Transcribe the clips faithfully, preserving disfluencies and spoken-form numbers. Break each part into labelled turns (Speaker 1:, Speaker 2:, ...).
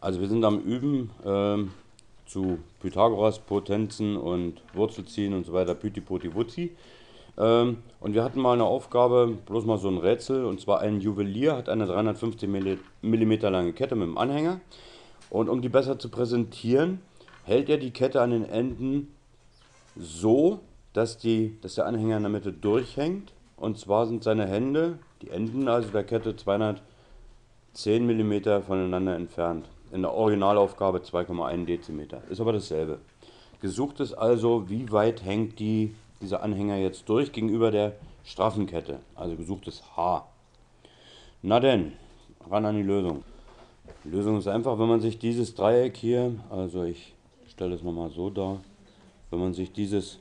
Speaker 1: Also wir sind am Üben ähm, zu Pythagoras, Potenzen und Wurzelziehen und so weiter, Püti, Poti, Wutzi. Ähm, und wir hatten mal eine Aufgabe, bloß mal so ein Rätsel, und zwar ein Juwelier hat eine dreihundertfünfzig Millimeter lange Kette mit dem Anhänger. Und um die besser zu präsentieren, hält er die Kette an den Enden so, dass, die, dass der Anhänger in der Mitte durchhängt. Und zwar sind seine Hände, die Enden also der Kette, zweihundertzehn Millimeter voneinander entfernt. In der Originalaufgabe zwei Komma eins Dezimeter. Ist aber dasselbe. Gesucht ist also, wie weit hängt die, dieser Anhänger jetzt durch gegenüber der straffen Kette. Also gesucht ist H. Na denn, ran an die Lösung. Die Lösung ist einfach, wenn man sich dieses Dreieck hier, also ich stelle es nochmal so dar, wenn man sich dieses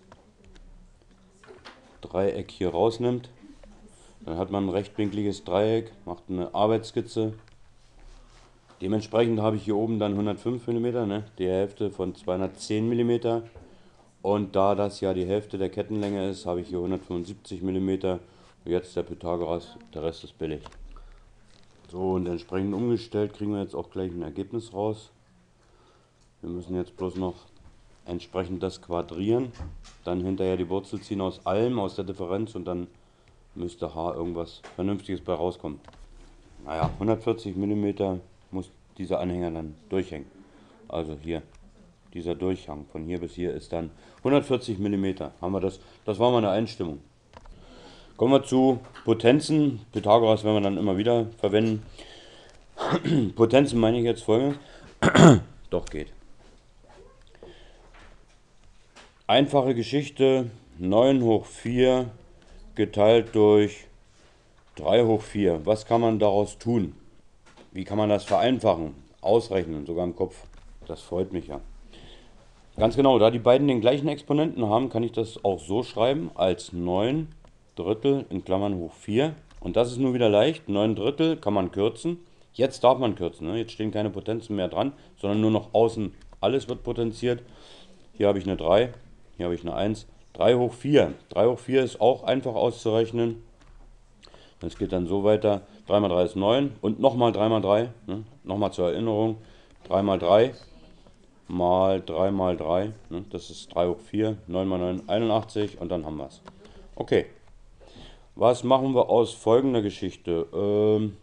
Speaker 1: Dreieck hier rausnimmt, dann hat man ein rechtwinkliges Dreieck, macht eine Arbeitsskizze. Dementsprechend habe ich hier oben dann hundertfünf Millimeter, ne, die Hälfte von zweihundertzehn Millimeter. Und da das ja die Hälfte der Kettenlänge ist, habe ich hier hundertfünfundsiebzig Millimeter. Und jetzt der Pythagoras, der Rest ist billig. So, und entsprechend umgestellt kriegen wir jetzt auch gleich ein Ergebnis raus. Wir müssen jetzt bloß noch entsprechend das quadrieren. Dann hinterher die Wurzel ziehen aus allem, aus der Differenz, und dann müsste H irgendwas Vernünftiges bei rauskommen. Naja, hundertvierzig Millimeter muss dieser Anhänger dann durchhängen. Also hier, dieser Durchhang von hier bis hier ist dann hundertvierzig Millimeter. Haben wir das? Das war mal eine Einstimmung. Kommen wir zu Potenzen. Pythagoras werden wir dann immer wieder verwenden. Potenzen meine ich jetzt folgendes. Doch geht. Einfache Geschichte, neun hoch vier geteilt durch drei hoch vier. Was kann man daraus tun? Wie kann man das vereinfachen? Ausrechnen, sogar im Kopf. Das freut mich ja. Ganz genau, da die beiden den gleichen Exponenten haben, kann ich das auch so schreiben, als neun Drittel in Klammern hoch vier. Und das ist nur wieder leicht. neun Drittel kann man kürzen. Jetzt darf man kürzen. Ne? Jetzt stehen keine Potenzen mehr dran, sondern nur noch außen. Alles wird potenziert. Hier habe ich eine drei, hier habe ich eine eins. drei hoch vier. drei hoch vier ist auch einfach auszurechnen. Das geht dann so weiter. drei mal drei ist neun und nochmal drei mal drei. Ne? Nochmal zur Erinnerung. drei mal drei mal drei mal drei. Ne? Das ist drei hoch vier. neun mal neun, einundachtzig, und dann haben wir es. Okay. Was machen wir aus folgender Geschichte? Ähm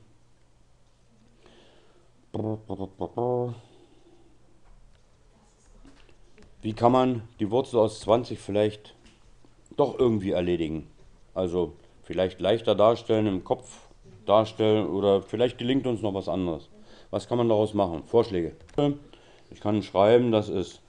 Speaker 1: Wie kann man die Wurzel aus zwanzig vielleicht doch irgendwie erledigen? Also vielleicht leichter darstellen, im Kopf darstellen, oder vielleicht gelingt uns noch was anderes. Was kann man daraus machen? Vorschläge. Ich kann schreiben, das ist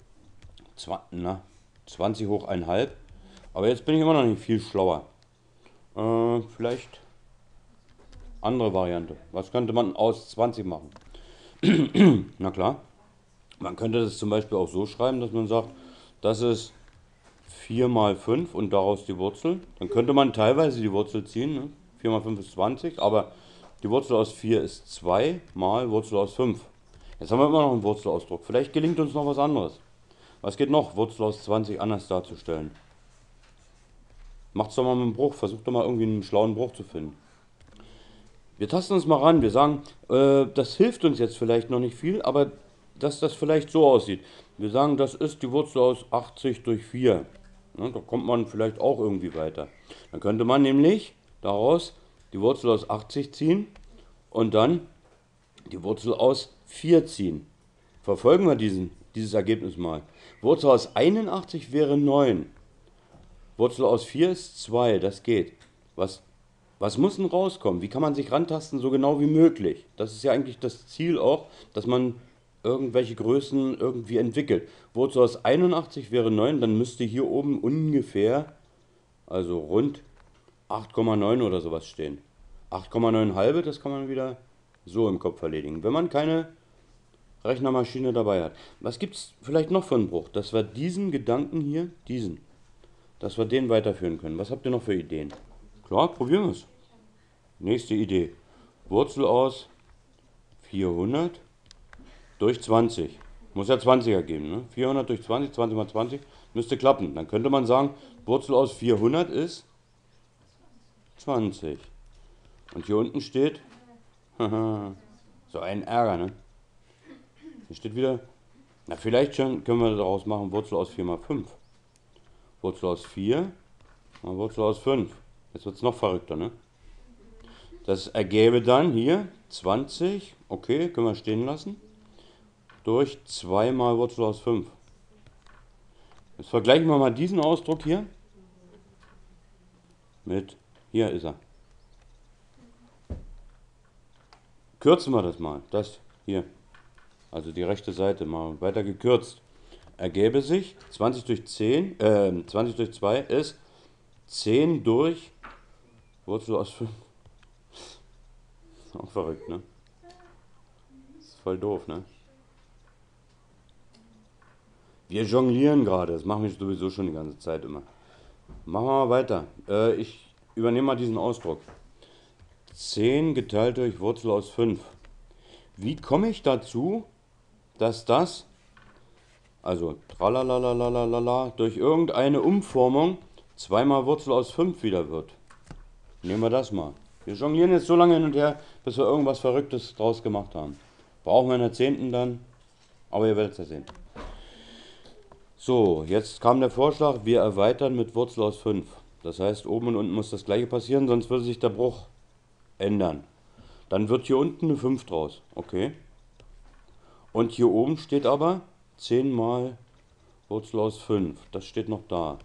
Speaker 1: zwanzig hoch eins halb. Aber jetzt bin ich immer noch nicht viel schlauer. Äh, vielleicht andere Variante. Was könnte man aus zwanzig machen? Na klar. Man könnte das zum Beispiel auch so schreiben, dass man sagt, das ist vier mal fünf und daraus die Wurzel. Dann könnte man teilweise die Wurzel ziehen. Ne? vier mal fünf ist zwanzig, aber die Wurzel aus vier ist zwei mal Wurzel aus fünf. Jetzt haben wir immer noch einen Wurzelausdruck. Vielleicht gelingt uns noch was anderes. Was geht noch, Wurzel aus zwanzig anders darzustellen? Macht's doch mal mit dem Bruch. Versucht doch mal irgendwie einen schlauen Bruch zu finden. Wir tasten uns mal ran. Wir sagen, äh, das hilft uns jetzt vielleicht noch nicht viel, aber dass das vielleicht so aussieht. Wir sagen, das ist die Wurzel aus achtzig durch vier. Ne, da kommt man vielleicht auch irgendwie weiter. Dann könnte man nämlich daraus die Wurzel aus achtzig ziehen und dann die Wurzel aus vier ziehen. Verfolgen wir diesen, dieses Ergebnis mal. Wurzel aus einundachtzig wäre neun. Wurzel aus vier ist zwei, das geht. Was, was muss denn rauskommen? Wie kann man sich rantasten, so genau wie möglich? Das ist ja eigentlich das Ziel auch, dass man irgendwelche Größen irgendwie entwickelt. Wurzel aus einundachtzig wäre neun, dann müsste hier oben ungefähr, also rund acht Komma neun oder sowas stehen. acht Komma neun halbe, das kann man wieder so im Kopf erledigen, wenn man keine Rechnermaschine dabei hat. Was gibt es vielleicht noch für einen Bruch? Dass wir diesen Gedanken hier, diesen, dass wir den weiterführen können. Was habt ihr noch für Ideen? Klar, probieren wir es. Nächste Idee. Wurzel aus vierhundert durch zwanzig. Muss ja zwanzig ergeben. Ne? vierhundert durch zwanzig, zwanzig mal zwanzig, müsste klappen. Dann könnte man sagen, Wurzel aus vierhundert ist zwanzig. Und hier unten steht, so ein Ärger, ne? Hier steht wieder, na vielleicht schon können wir daraus machen Wurzel aus vier mal fünf. Wurzel aus vier mal Wurzel aus fünf. Jetzt wird es noch verrückter, ne? Das ergäbe dann hier zwanzig, okay, können wir stehen lassen, durch zwei mal Wurzel aus fünf. Jetzt vergleichen wir mal diesen Ausdruck hier mit, hier ist er. Kürzen wir das mal, das hier, also die rechte Seite mal weiter gekürzt. Ergäbe sich zwanzig durch zehn, äh, zwanzig durch zwei ist zehn durch Wurzel aus fünf. Auch verrückt, ne? Das ist voll doof, ne? Wir jonglieren gerade, das machen wir sowieso schon die ganze Zeit immer. Machen wir mal weiter. Äh, ich übernehme mal diesen Ausdruck. zehn geteilt durch Wurzel aus fünf. Wie komme ich dazu, dass das, also tralalalalala, durch irgendeine Umformung zweimal Wurzel aus fünf wieder wird? Nehmen wir das mal. Wir jonglieren jetzt so lange hin und her, bis wir irgendwas Verrücktes draus gemacht haben. Brauchen wir in der zehnten dann, aber ihr werdet es ja sehen. So, jetzt kam der Vorschlag, wir erweitern mit Wurzel aus fünf. Das heißt, oben und unten muss das gleiche passieren, sonst würde sich der Bruch ändern. Dann wird hier unten eine fünf draus. Okay. Und hier oben steht aber zehn mal Wurzel aus fünf. Das steht noch da.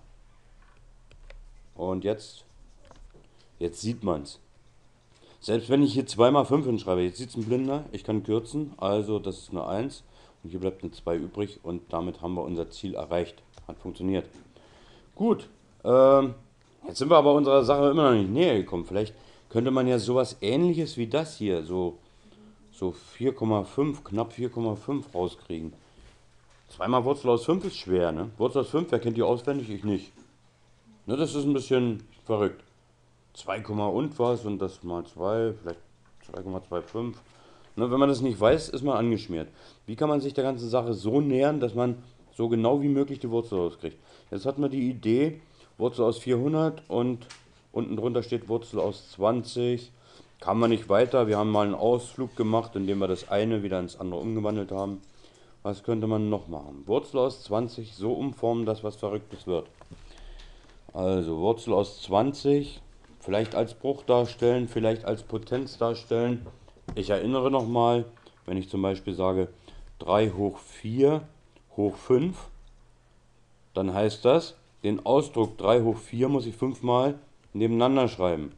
Speaker 1: Und jetzt, jetzt sieht man es. Selbst wenn ich hier zwei mal fünf hinschreibe, jetzt sieht es ein Blinder, ich kann kürzen, also das ist eine eins und hier bleibt eine zwei übrig und damit haben wir unser Ziel erreicht. Hat funktioniert. Gut, ähm, jetzt sind wir aber unserer Sache immer noch nicht näher gekommen. Vielleicht könnte man ja sowas ähnliches wie das hier, so, so vier Komma fünf, knapp vier Komma fünf rauskriegen. Zweimal Wurzel aus fünf ist schwer, ne? Wurzel aus fünf, wer kennt die auswendig? Ich nicht. Ne, das ist ein bisschen verrückt. zwei, und was und das mal zwei, vielleicht zwei Komma fünfundzwanzig. Ne, wenn man das nicht weiß, ist man angeschmiert. Wie kann man sich der ganzen Sache so nähern, dass man so genau wie möglich die Wurzel rauskriegt? Jetzt hat man die Idee, Wurzel aus vierhundert und unten drunter steht Wurzel aus zwanzig. Kam man nicht weiter, wir haben mal einen Ausflug gemacht, indem wir das eine wieder ins andere umgewandelt haben. Was könnte man noch machen? Wurzel aus zwanzig so umformen, dass was Verrücktes wird. Also Wurzel aus zwanzig, vielleicht als Bruch darstellen, vielleicht als Potenz darstellen. Ich erinnere nochmal, wenn ich zum Beispiel sage drei hoch vier hoch fünf, dann heißt das, den Ausdruck drei hoch vier muss ich fünfmal nebeneinander schreiben.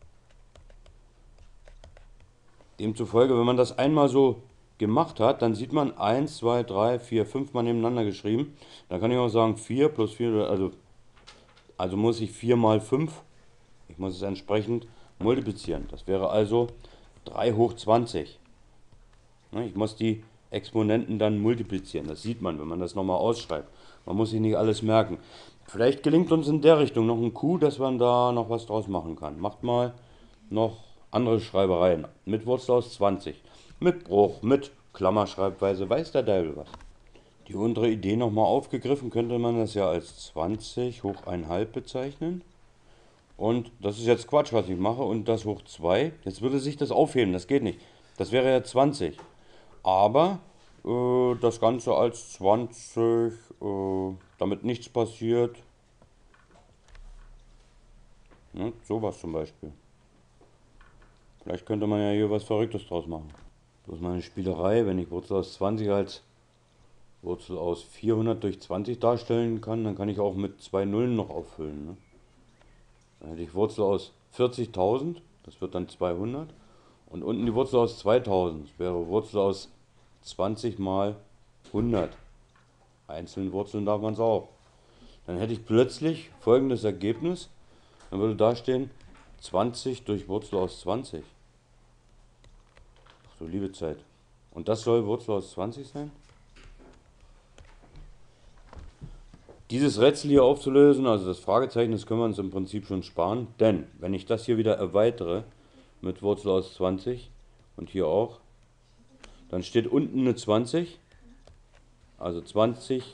Speaker 1: Demzufolge, wenn man das einmal so gemacht hat, dann sieht man eins, zwei, drei, vier, fünf mal nebeneinander geschrieben. Dann kann ich auch sagen vier plus vier, also, also muss ich vier mal fünf, ich muss es entsprechend multiplizieren. Das wäre also drei hoch zwanzig. Ich muss die Exponenten dann multiplizieren. Das sieht man, wenn man das nochmal ausschreibt. Man muss sich nicht alles merken. Vielleicht gelingt uns in der Richtung noch ein Coup, dass man da noch was draus machen kann. Macht mal noch andere Schreibereien. Mit Wurzel aus zwanzig. Mit Bruch, mit Klammerschreibweise. Weiß der Teufel was. Die untere Idee nochmal aufgegriffen, könnte man das ja als zwanzig hoch eins Komma fünf bezeichnen. Und das ist jetzt Quatsch, was ich mache. Und das hoch zwei. Jetzt würde sich das aufheben. Das geht nicht. Das wäre ja zwanzig. Aber äh, das Ganze als zwanzig, äh, damit nichts passiert. Ne, sowas zum Beispiel. Vielleicht könnte man ja hier was Verrücktes draus machen. Bloß mal eine Spielerei, wenn ich Wurzel aus zwanzig als Wurzel aus vierhundert durch zwanzig darstellen kann, dann kann ich auch mit zwei Nullen noch auffüllen. Ne? Dann hätte ich Wurzel aus vierzigtausend, das wird dann zweihundert. Und unten die Wurzel aus zweitausend, das wäre Wurzel aus zwanzig mal hundert. Einzelnen Wurzeln darf man es auch. Dann hätte ich plötzlich folgendes Ergebnis. Dann würde da stehen zwanzig durch Wurzel aus zwanzig. Ach du liebe Zeit. Und das soll Wurzel aus zwanzig sein? Dieses Rätsel hier aufzulösen, also das Fragezeichen, das können wir uns im Prinzip schon sparen. Denn wenn ich das hier wieder erweitere mit Wurzel aus zwanzig und hier auch, dann steht unten eine zwanzig, also zwanzig.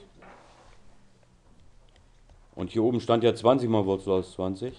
Speaker 1: Und hier oben stand ja zwanzig mal Wurzel aus zwanzig.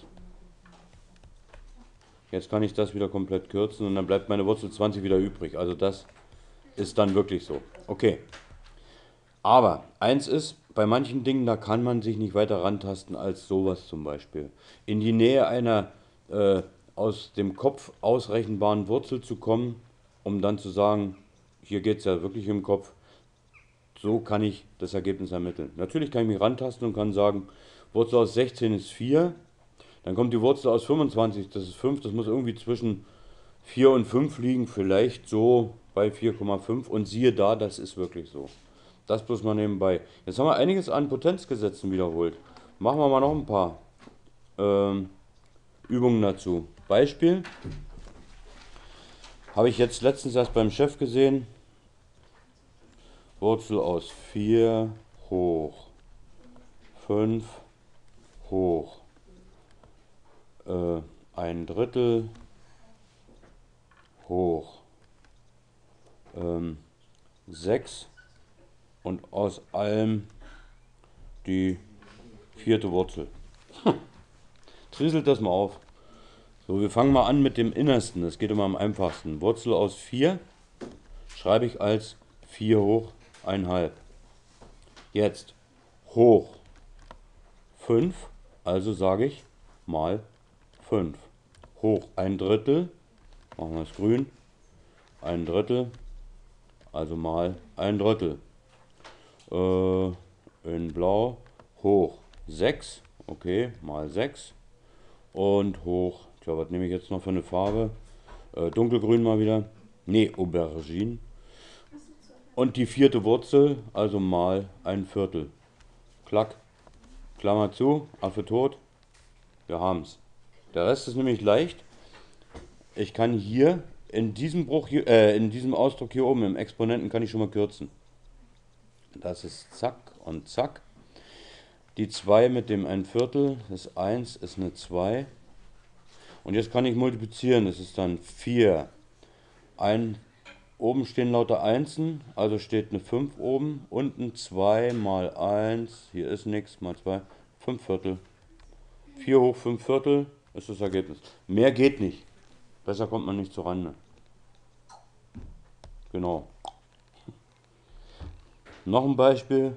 Speaker 1: Jetzt kann ich das wieder komplett kürzen und dann bleibt meine Wurzel zwanzig wieder übrig. Also das ist dann wirklich so. Okay. Aber eins ist, bei manchen Dingen, da kann man sich nicht weiter rantasten als sowas zum Beispiel. In die Nähe einer äh, aus dem Kopf ausrechenbaren Wurzel zu kommen, um dann zu sagen, hier geht es ja wirklich im Kopf, so kann ich das Ergebnis ermitteln. Natürlich kann ich mich rantasten und kann sagen, Wurzel aus sechzehn ist vier, dann kommt die Wurzel aus fünfundzwanzig, das ist fünf, das muss irgendwie zwischen vier und fünf liegen, vielleicht so bei vier Komma fünf und siehe da, das ist wirklich so. Das bloß mal nebenbei. Jetzt haben wir einiges an Potenzgesetzen wiederholt. Machen wir mal noch ein paar ähm, Übungen dazu. Beispiel habe ich jetzt letztens erst beim Chef gesehen. Wurzel aus vier hoch fünf hoch äh, ein Drittel hoch ähm, sechs und aus allem die vierte Wurzel. Triselt das mal auf. So, wir fangen mal an mit dem Innersten. Das geht immer am einfachsten. Wurzel aus vier schreibe ich als vier hoch eins Komma fünf. Jetzt hoch fünf, also sage ich mal fünf. Hoch ein Drittel, machen wir es grün, ein Drittel, also mal ein Drittel. Äh, in blau, hoch sechs, okay, mal sechs. Und hoch, tja, was nehme ich jetzt noch für eine Farbe? Äh, dunkelgrün mal wieder. Ne, Aubergine. Und die vierte Wurzel, also mal ein Viertel. Klack, Klammer zu, Affe tot. Wir haben's. Der Rest ist nämlich leicht. Ich kann hier in diesem Bruch hier, äh, in diesem Ausdruck hier oben im Exponenten kann ich schon mal kürzen. Das ist zack und zack. Die zwei mit dem ein Viertel, das eins ist eine zwei. Und jetzt kann ich multiplizieren, das ist dann vier. Ein, oben stehen lauter Einsen, also steht eine fünf oben. Unten zwei mal eins, hier ist nichts, mal zwei, fünf Viertel. vier hoch fünf Viertel ist das Ergebnis. Mehr geht nicht. Besser kommt man nicht zurande. Genau. Noch ein Beispiel.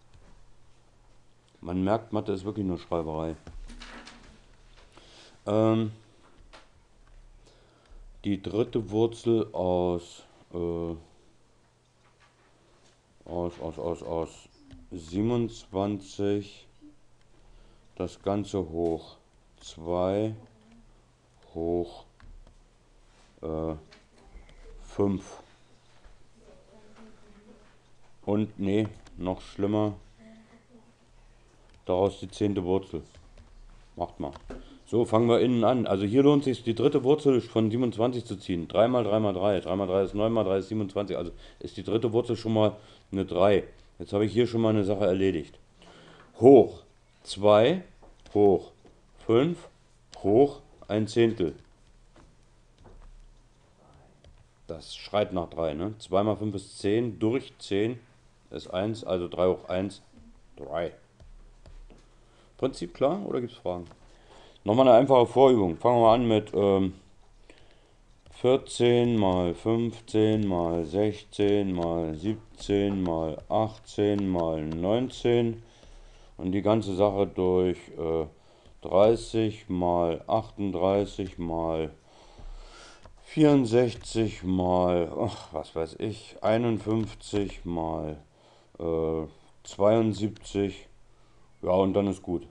Speaker 1: Man merkt, Mathe ist wirklich nur Schreiberei. Ähm, die dritte Wurzel aus, äh, aus, aus, aus, aus siebenundzwanzig, das Ganze hoch zwei, hoch äh, fünf. Und, nee, noch schlimmer, daraus die zehnte Wurzel. Macht mal. So, fangen wir innen an. Also hier lohnt es sich, die dritte Wurzel von siebenundzwanzig zu ziehen. drei mal drei mal drei. drei mal drei ist neun, mal drei ist siebenundzwanzig. Also ist die dritte Wurzel schon mal eine drei. Jetzt habe ich hier schon mal eine Sache erledigt. Hoch zwei, hoch fünf, hoch ein Zehntel. Das schreit nach drei, ne? zwei mal fünf ist zehn, durch zehn ist eins, also drei hoch eins, drei. Prinzip klar oder gibt es Fragen? Nochmal eine einfache Vorübung. Fangen wir mal an mit ähm, vierzehn mal fünfzehn mal sechzehn mal siebzehn mal achtzehn mal neunzehn und die ganze Sache durch äh, dreißig mal achtunddreißig mal vierundsechzig mal, ach, was weiß ich, einundfünfzig mal äh, zweiundsiebzig. Ja, und dann ist gut.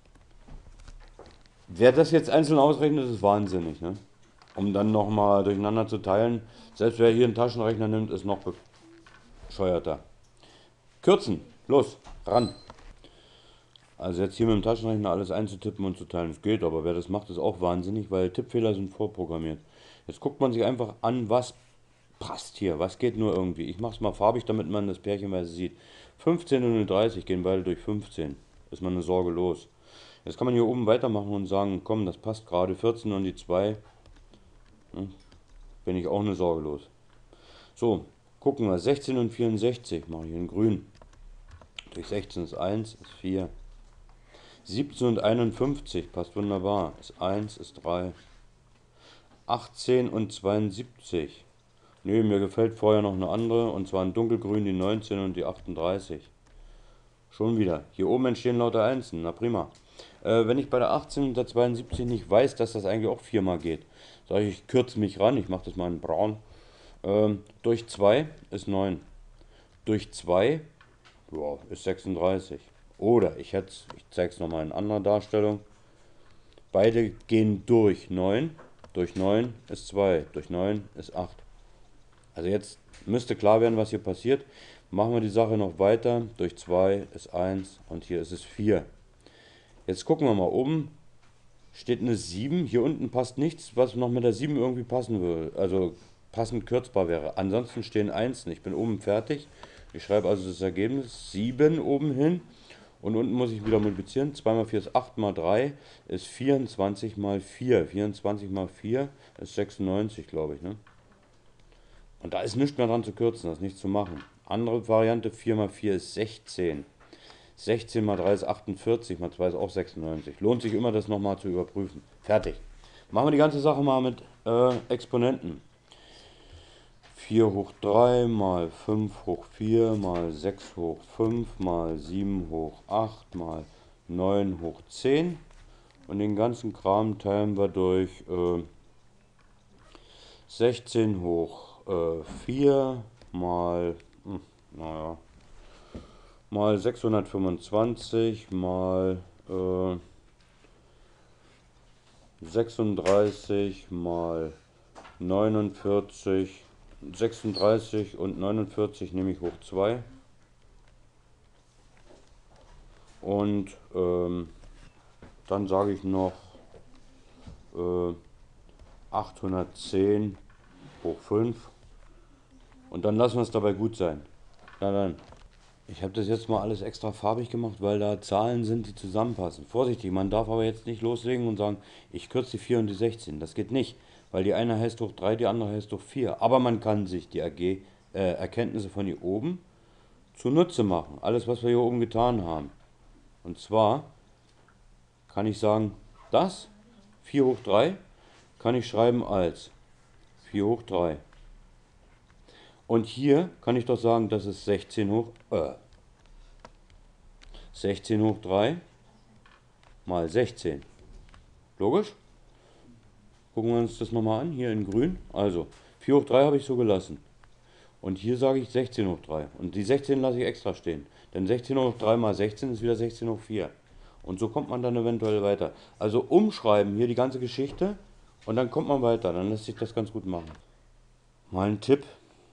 Speaker 1: Wer das jetzt einzeln ausrechnet, ist wahnsinnig, ne? Um dann nochmal durcheinander zu teilen. Selbst wer hier einen Taschenrechner nimmt, ist noch bescheuerter. Kürzen, los, ran. Also jetzt hier mit dem Taschenrechner alles einzutippen und zu teilen, es geht, aber wer das macht, ist auch wahnsinnig, weil Tippfehler sind vorprogrammiert. Jetzt guckt man sich einfach an, was passt hier, was geht nur irgendwie. Ich mache es mal farbig, damit man das pärchenweise sieht. fünfzehn und dreißig gehen beide durch fünfzehn. Ist man eine Sorge los. Jetzt kann man hier oben weitermachen und sagen, komm, das passt gerade. vierzehn und die zwei. Hm, bin ich auch eine Sorge los. So, gucken wir. sechzehn und vierundsechzig mache ich in grün. Durch sechzehn ist eins, ist vier. siebzehn und einundfünfzig passt wunderbar. Ist eins, ist drei. achtzehn und zweiundsiebzig. Nee, mir gefällt vorher noch eine andere, und zwar in dunkelgrün die neunzehn und die achtunddreißig. Schon wieder. Hier oben entstehen lauter Einsen, na prima. Äh, wenn ich bei der achtzehn und der zweiundsiebzig nicht weiß, dass das eigentlich auch viermal geht, sage ich, ich kürze mich ran, ich mache das mal in braun. Ähm, durch zwei ist neun. Durch zwei, ja, ist sechsunddreißig. Oder ich hätte, ich zeige es nochmal in anderer Darstellung. Beide gehen durch neun. Durch neun ist zwei. Durch neun ist acht. Also jetzt müsste klar werden, was hier passiert. Machen wir die Sache noch weiter. Durch zwei ist eins und hier ist es vier. Jetzt gucken wir mal oben. Steht eine sieben. Hier unten passt nichts, was noch mit der sieben irgendwie passen würde. Also passend kürzbar wäre. Ansonsten stehen Einsen. Ich bin oben fertig. Ich schreibe also das Ergebnis sieben oben hin. Und unten muss ich wieder multiplizieren. zwei mal vier ist acht, mal drei ist vierundzwanzig mal vier. vierundzwanzig mal vier ist sechsundneunzig, glaube ich. Ne? Und da ist nichts mehr dran zu kürzen, das ist nichts zu machen. Andere Variante, vier mal vier ist sechzehn. sechzehn mal drei ist achtundvierzig, mal zwei ist auch sechsundneunzig. Lohnt sich immer, das nochmal zu überprüfen. Fertig. Machen wir die ganze Sache mal mit äh, Exponenten. vier hoch drei mal fünf hoch vier mal sechs hoch fünf mal sieben hoch acht mal neun hoch zehn. Und den ganzen Kram teilen wir durch äh, sechzehn hoch äh, vier mal, hm, naja, mal sechshundertfünfundzwanzig mal äh, sechsunddreißig mal neunundvierzig. sechsunddreißig und neunundvierzig nehme ich hoch zwei. Und ähm, dann sage ich noch äh, achthundertzehn hoch fünf. Und dann lassen wir es dabei gut sein. Na dann. Ich habe das jetzt mal alles extra farbig gemacht, weil da Zahlen sind, die zusammenpassen. Vorsichtig, man darf aber jetzt nicht loslegen und sagen, ich kürze die vier und die sechzehn. Das geht nicht, weil die eine heißt hoch drei, die andere heißt hoch vier. Aber man kann sich die A G, äh, Erkenntnisse von hier oben zunutze machen. Alles, was wir hier oben getan haben. Und zwar kann ich sagen, das vier hoch drei kann ich schreiben als vier hoch drei. Und hier kann ich doch sagen, das ist sechzehn hoch, äh, sechzehn hoch drei mal sechzehn. Logisch? Gucken wir uns das nochmal an, hier in grün. Also, vier hoch drei habe ich so gelassen. Und hier sage ich sechzehn hoch drei. Und die sechzehn lasse ich extra stehen. Denn sechzehn hoch drei mal sechzehn ist wieder sechzehn hoch vier. Und so kommt man dann eventuell weiter. Also umschreiben hier die ganze Geschichte und dann kommt man weiter. Dann lässt sich das ganz gut machen. Mal ein Tipp.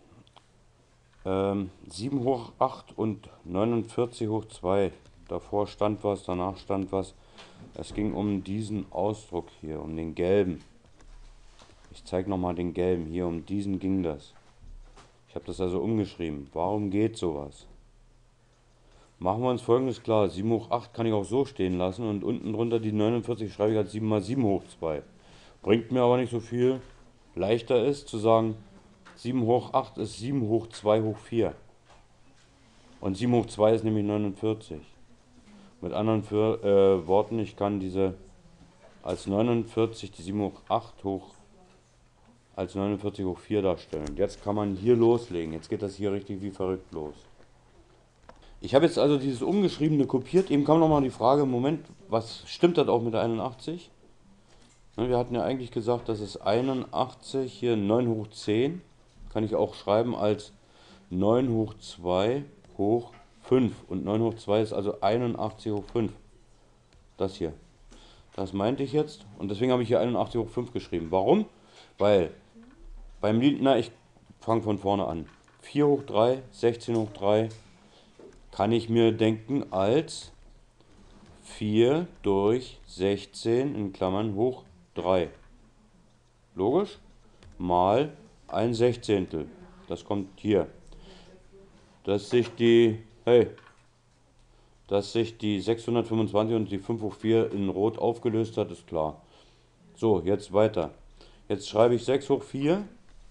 Speaker 1: Ähm, sieben hoch acht und neunundvierzig hoch zwei. Davor stand was, danach stand was. Es ging um diesen Ausdruck hier, um den gelben. Ich zeige nochmal den gelben. Hier, um diesen ging das. Ich habe das also umgeschrieben. Warum geht sowas? Machen wir uns folgendes klar. sieben hoch acht kann ich auch so stehen lassen und unten drunter die neunundvierzig schreibe ich als sieben mal sieben hoch zwei. Bringt mir aber nicht so viel. Leichter ist zu sagen, sieben hoch acht ist sieben hoch zwei hoch vier. Und sieben hoch zwei ist nämlich neunundvierzig. Mit anderen für, äh, Worten, ich kann diese als neunundvierzig, die sieben hoch acht hoch, als neunundvierzig hoch vier darstellen. Und jetzt kann man hier loslegen. Jetzt geht das hier richtig wie verrückt los. Ich habe jetzt also dieses Umgeschriebene kopiert. Eben kam nochmal die Frage, Moment, was stimmt das auch mit der einundachtzig? Wir hatten ja eigentlich gesagt, das ist einundachtzig, hier neun hoch zehn. Kann ich auch schreiben als neun hoch zwei hoch fünf. Und neun hoch zwei ist also einundachtzig hoch fünf. Das hier. Das meinte ich jetzt. Und deswegen habe ich hier einundachtzig hoch fünf geschrieben. Warum? Weil beim Lindner, ich fange von vorne an. vier hoch drei, sechzehn hoch drei kann ich mir denken als vier durch sechzehn in Klammern hoch drei. Logisch? Mal ein Sechzehntel. Das kommt hier. Dass sich die, hey, dass sich die sechshundertfünfundzwanzig und die fünf hoch vier in Rot aufgelöst hat, ist klar. So, jetzt weiter. Jetzt schreibe ich sechs hoch vier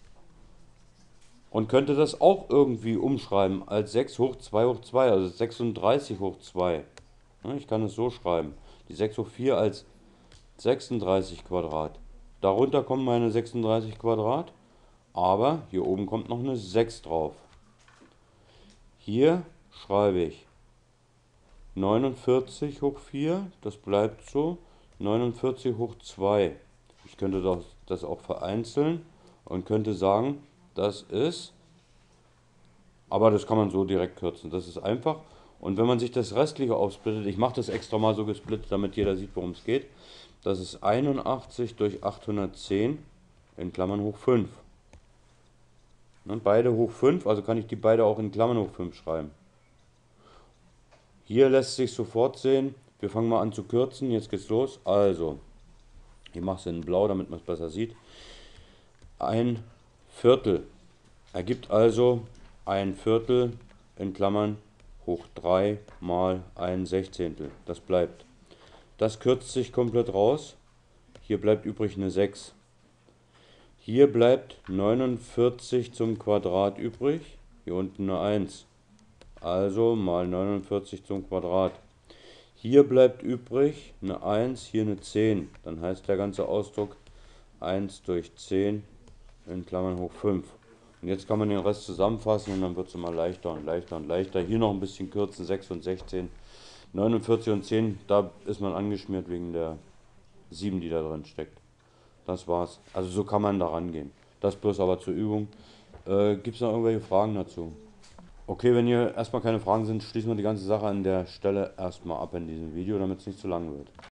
Speaker 1: und könnte das auch irgendwie umschreiben als sechs hoch zwei hoch zwei, also sechsunddreißig hoch zwei. Ich kann es so schreiben. Die sechs hoch vier als sechsunddreißig Quadrat. Darunter kommen meine sechsunddreißig Quadrat. Aber hier oben kommt noch eine sechs drauf. Hier schreibe ich neunundvierzig hoch vier, das bleibt so, neunundvierzig hoch zwei. Ich könnte das, das auch vereinzeln und könnte sagen, das ist, aber das kann man so direkt kürzen, das ist einfach. Und wenn man sich das restliche aufsplittet, ich mache das extra mal so gesplittet, damit jeder sieht, worum es geht, das ist einundachtzig durch achthundertzehn in Klammern hoch fünf. Und beide hoch fünf, also kann ich die beide auch in Klammern hoch fünf schreiben. Hier lässt sich sofort sehen, wir fangen mal an zu kürzen, jetzt geht's los. Also, ich mache es in blau, damit man es besser sieht. Ein Viertel ergibt also ein Viertel in Klammern hoch drei mal ein Sechzehntel. Das bleibt. Das kürzt sich komplett raus. Hier bleibt übrig eine sechs. Hier bleibt neunundvierzig zum Quadrat übrig. Hier unten eine eins. Also mal neunundvierzig zum Quadrat. Hier bleibt übrig eine eins, hier eine zehn. Dann heißt der ganze Ausdruck eins durch zehn in Klammern hoch fünf. Und jetzt kann man den Rest zusammenfassen und dann wird es immer leichter und leichter und leichter. Hier noch ein bisschen kürzen, sechs und sechzehn. neunundvierzig und zehn, da ist man angeschmiert wegen der sieben, die da drin steckt. Das war's. Also so kann man da rangehen. Das bloß aber zur Übung. Äh, Gibt es noch irgendwelche Fragen dazu? Okay, wenn hier erstmal keine Fragen sind, schließen wir die ganze Sache an der Stelle erstmal ab in diesem Video, damit es nicht zu lang wird.